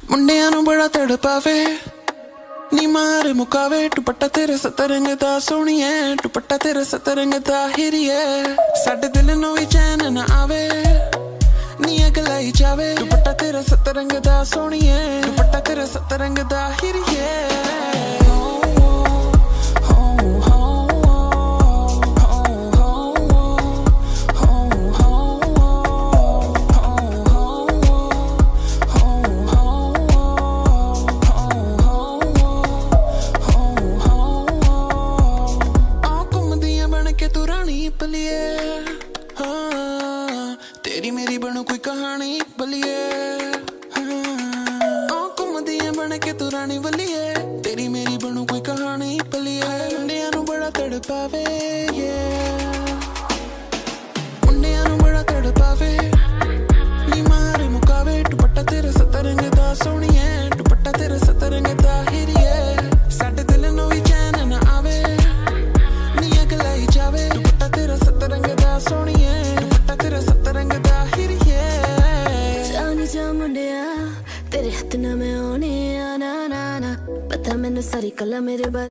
ਮੁੰਡਿਆਂ ਨੂੰ ਬੜਾ ਤੜਪਾਵੇ ਨੀ ਮਾਰ ਮੁਕਾਵੇ ਦੁਪੱਟਾ ਤੇਰੇ ਸਤਰੰਗ ਦਾ ਸੋਹਣੀਏ ਦੁਪੱਟਾ ਤੇਰੇ ਸਤਰੰਗ ਦਾ ਹੀਰੀਏ ਸਾਡੇ ਦਿਲ ਨੂੰ ਵੀ ਚੈਨ ਨਾ ਆਵੇ ਨੀ ਅਗਲਾਈ ਜਾਵੇ ਦੁਪੱਟਾ ਤੇਰੇ ਸਤਰੰਗ ਦਾ ਸੋਹਣੀਏ ਦੁਪੱਟਾ ਤੇਰੇ ਸਤਰੰਗ ਦਾ ਹੀਰੀਏ बलिए हाँ तेरी मेरी बनू कोई कहानी बलिए हाँ घूमदियां बन के तू रानी बलिए तेरी मेरी बनू कोई कहानी बलिए मुंडियां नू बड़ा तड़पावे मुंडियां नू बड़ा तड़पावे नी मार मुकावे दुपट्टा तेरे सतरंग दा सोहणीए दुपट्टा तेरे सतरंग दा हीरीए साडे दिल नू भी चैन ना आवे नी अगलाई जावे तेरा सतरंग दा सोहणीए दुपट्टा तेरा सतरंग दा हीरीए जानी जा मुंडिया तेरे हत्थ ना मैं आने ना ना ना पता मैनू सारी गल्लां मेरे बारे